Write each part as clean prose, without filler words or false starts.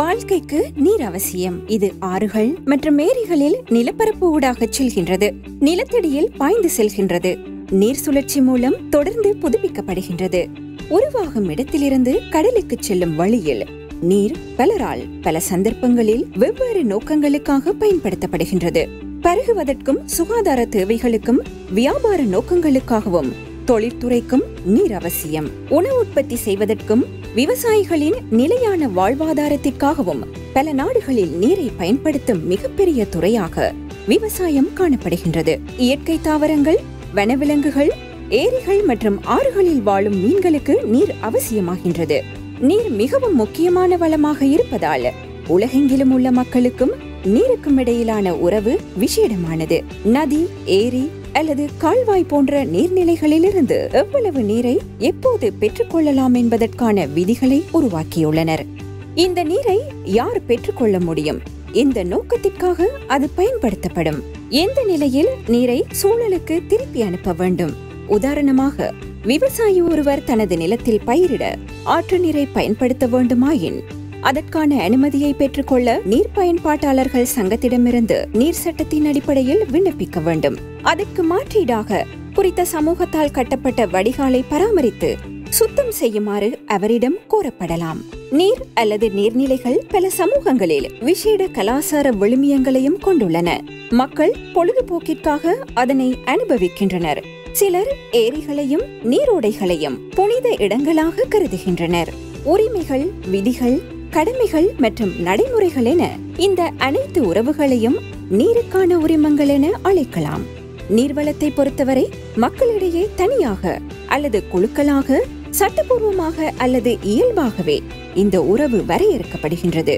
வாழ்க்கைக்கு நீர் அவசியம். இது ஆறுகள் மற்றும் ஏரிகளில் நிலப்பரப்பு ஊடாக செல்கின்றது, நிலத்தடியில் பாய்ந்து செல்கின்றது, நீர் சுழற்சி மூலம் தொடர்ந்து புதுப்பிக்கப்படுகின்றது. உருவாகும் இடத்திலிருந்து கடலுக்கு செல்லும் வழியில் நீர் பலரால் பல சந்தர்ப்பங்களில் வெவ்வேறு நோக்கங்களுக்காக பயன்படுத்தப்படுகின்றது. பருகுவதற்கும் சுகாதார தேவைகளுக்கும் வியாபார நோக்கங்களுக்காகவும் தொழிற்துறைக்கும் நீர் அவசியம். உணவு உற்பத்தி செய்வதற்கும் விவசாயிகளின் நிலையான வாழ்வாதாரத்திற்காகவும் பல நாடுகளில் நீரை பயன்படுத்தும் மிகப்பெரிய துறையாக விவசாயம் காணப்படுகின்றது. இயற்கை தாவரங்கள், வனவிலங்குகள், ஏரிகள் மற்றும் ஆறுகளில் வாழும் மீன்களுக்கு நீர் அவசியமாகின்றது. நீர் மிகவும் முக்கியமான வளமாக இருப்பதால் உலகெங்கிலும் உள்ள மக்களுக்கும் நீருக்கும் இடையிலான உறவு விசேடமானது. நதி, ஏரி அல்லது கால்வாய் போன்ற நீர்நிலைகளிலிருந்து எவ்வளவு நீரை எப்போது பெற்றுக்கொள்ளலாம் என்பதற்கான விதிகளை உருவாக்கியுள்ளனர். இந்த நீரை யார் பெற்றுக்கொள்ள முடியும்? எந்த நோக்கத்திற்காக அது பயன்படுத்தப்படும்? எந்த நிலையில் நீரை சூழலுக்கு திருப்பி அனுப்ப வேண்டும்? உதாரணமாக, விவசாயி ஒருவர் தனது நிலத்தில் பயிரிட ஆற்று நீரை பயன்படுத்த வேண்டுமாயின் அதற்கான அனுமதியை பெற்றுக்கொள்ள நீர் பயன்பாட்டாளர்கள் சங்கத்திடமிருந்து நீர் சட்டத்தின் அடிப்படையில் விண்ணப்பிக்க வேண்டும். அதற்கு மாற்றீடாக குறித்த சமூகத்தால் கட்டப்பட்ட வடிகாலை பராமரித்து சுத்தம் செய்யுமாறு அவரிடம் கோரப்படலாம். நீர் அல்லது நீர்நிலைகள் பல சமூகங்களில் விசேட கலாசார விழுமியங்களையும் கொண்டுள்ளன. மக்கள் பொழுதுபோக்கிற்காக அதனை அனுபவிக்கின்றனர். சிலர் ஏரிகளையும் நீரோடைகளையும் புனித இடங்களாக கருதுகின்றனர். உரிமைகள், விதிகள், கடமைகள் மற்றும் நடைமுறைகள் என இந்த அனைத்து உறவுகளையும் நீருக்கான உரிமங்கள் என அழைக்கலாம். நீர்வளத்தை பொறுத்தவரை மக்களிடையே தனியாக அல்லது குழுக்களாக, சட்டப்பூர்வமாக அல்லது இயல்பாகவே இந்த உறவு வரையறுக்கப்படுகின்றது.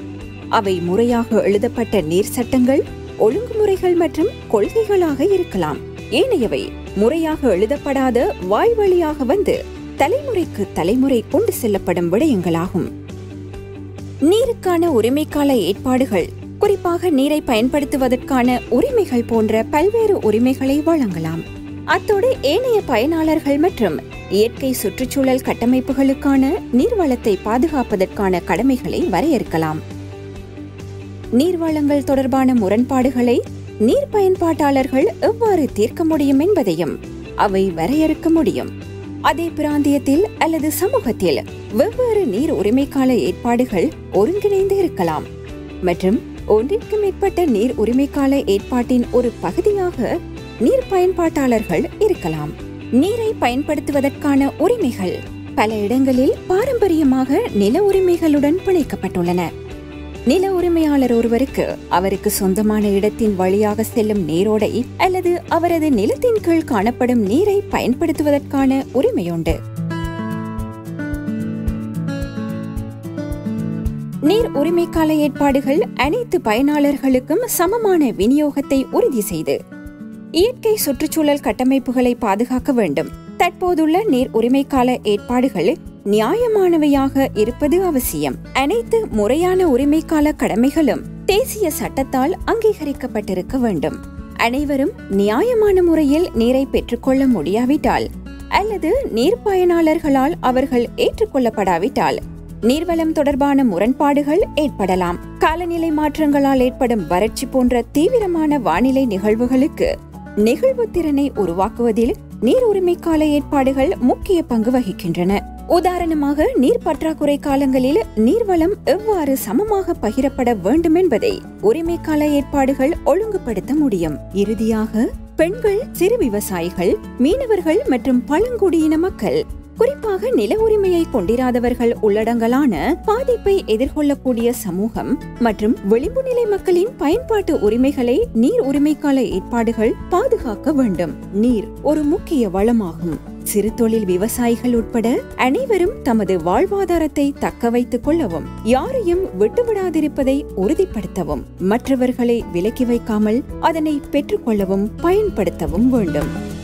அவை முறையாக எழுதப்பட்ட நீர் சட்டங்கள், ஒழுங்குமுறைகள் மற்றும் கொள்கைகளாக இருக்கலாம். ஏனையவை முறையாக எழுதப்படாத வாய் வழியாக வந்து தலைமுறைக்கு தலைமுறை கொண்டு செல்லப்படும் விடயங்களாகும். நீருக்கான உரிமைக்கால ஏற்பாடுகள் குறிப்பாக நீரை பயன்படுத்துவதற்கான உரிமைகள் போன்ற பல்வேறு உரிமைகளை வழங்கலாம். அத்தோடு ஏனைய பயனாளர்கள் மற்றும் இயற்கை சுற்றுச்சூழல் கட்டமைப்புகளுக்கான நீர்வளத்தை பாதுகாப்பதற்கான கடமைகளை வரையறுக்கலாம். நீர்வளங்கள் தொடர்பான முரண்பாடுகளை நீர் பயன்பாட்டாளர்கள் எவ்வாறு தீர்க்க முடியும் என்பதையும் அவை வரையறுக்க முடியும். அதே பிராந்தியத்தில் அல்லது சமூகத்தில் வெவ்வேறு நீர் உரிமைக்கால ஏற்பாடுகள் ஒருங்கிணைந்து இருக்கலாம் மற்றும் ஒன்றிற்கு மேற்பட்ட நீர் உரிமைக்கால ஏற்பாட்டின் ஒரு பகுதியாக நீர் பயன்பாட்டாளர்கள் இருக்கலாம். நீரை பயன்படுத்துவதற்கான உரிமைகள் பல இடங்களில் பாரம்பரியமாக நில உரிமைகளுடன் பிணைக்கப்பட்டுள்ளன. நில உரிமையாளர் ஒருவருக்கு அவருக்கு சொந்தமான இடத்தின் வழியாக செல்லும் நீரோடை அல்லது அவரது நிலத்தின் கீழ் காணப்படும் நீரை பயன்படுத்துவதற்கான உரிமையுண்டு. நீர் உரிமைக்கால ஏற்பாடுகள் அனைத்து பயனாளர்களுக்கும் சமமான விநியோகத்தை உறுதி செய்து இயற்கை சுற்றுச்சூழல் கட்டமைப்புகளை பாதுகாக்க வேண்டும். தற்போதுள்ள நீர் உரிமைக்கால ஏற்பாடுகள் நியாயமானவையாக இருப்பது அவசியம். அனைத்து முறையான உரிமைக்கால கடமைகளும் தேசிய சட்டத்தால் அங்கீகரிக்கப்பட்டிருக்க வேண்டும். அனைவரும் நியாயமான முறையில் நீரை பெற்றுக்கொள்ள முடியாவிட்டால் அல்லது நீர் பயனாளர்களால் அவர்கள் ஏற்றுக்கொள்ளப்படாவிட்டால் நீர்வளம் தொடர்பான முரண்பாடுகள் ஏற்படலாம். காலநிலை மாற்றங்களால் ஏற்படும் வறட்சி போன்ற தீவிரமான வானிலை நிகழ்வுகளுக்கு நெகிழ்வு திறனை உருவாக்குவதில் நீர் உரிமைக்கால ஏற்பாடுகள் முக்கிய பங்கு வகிக்கின்றன. உதாரணமாக, நீர் பற்றாக்குறை காலங்களில் நீர்வளம் எவ்வாறு சமமாக பகிரப்பட வேண்டும் என்பதை உரிமைக்கால ஏற்பாடுகள் ஒழுங்குபடுத்த முடியும். இறுதியாக, பெண்கள், சிறு விவசாயிகள், மீனவர்கள் மற்றும் பழங்குடியின மக்கள், குறிப்பாக நில உரிமையை கொண்டிராதவர்கள் உள்ளடங்கலான பாதிப்பை எதிர்கொள்ளக்கூடிய சமூகம் மற்றும் விளிம்பு நிலை மக்களின் பயன்பாட்டு உரிமைகளை நீர் உரிமைக்கால ஏற்பாடுகள் பாதுகாக்க வேண்டும். நீர் ஒரு முக்கிய வளமாகும். சிறு தொழில் விவசாயிகள் உட்பட அனைவரும் தமது வாழ்வாதாரத்தை தக்க வைத்துக் கொள்ளவும், யாரையும் விட்டுவிடாதிருப்பதை உறுதிப்படுத்தவும், மற்றவர்களை விலக்கி வைக்காமல் அதனை பெற்றுக்கொள்ளவும் பயன்படுத்தவும் வேண்டும்.